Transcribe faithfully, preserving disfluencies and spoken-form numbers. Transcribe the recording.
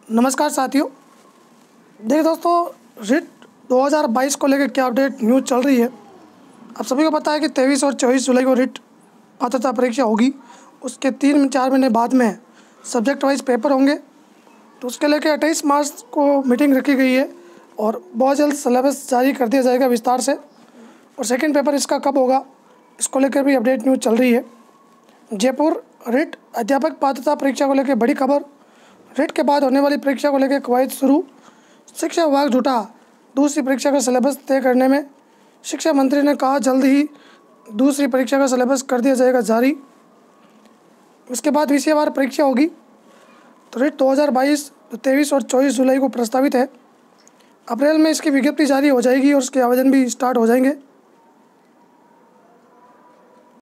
नमस्कार साथियों। देखिए दोस्तों, रिट दो हज़ार बाईस को लेकर क्या अपडेट न्यूज़ चल रही है। आप सभी को पता है कि तेईस और चौबीस जुलाई को रिट पात्रता परीक्षा होगी। उसके तीन चार महीने बाद में सब्जेक्ट वाइज पेपर होंगे। तो उसके लेकर अट्ठाईस मार्च को मीटिंग रखी गई है और बहुत जल्द सिलेबस जारी कर दिया जाएगा विस्तार से। और सेकेंड पेपर इसका कब होगा, इसको लेकर भी अपडेट न्यूज़ चल रही है। जयपुर रिट अध्यापक पात्रता परीक्षा को लेकर बड़ी खबर। रिट के बाद होने वाली परीक्षा को लेकर कवायद शुरू। शिक्षा विभाग जुटा दूसरी परीक्षा का सिलेबस तय करने में। शिक्षा मंत्री ने कहा जल्द ही दूसरी परीक्षा का सिलेबस कर दिया जाएगा जारी। उसके बाद विषयवार परीक्षा होगी। तो रिट दो हज़ार बाईस तेईस और चौबीस जुलाई को प्रस्तावित है। अप्रैल में इसकी विज्ञप्ति जारी हो जाएगी और उसके आवेदन भी स्टार्ट हो जाएंगे।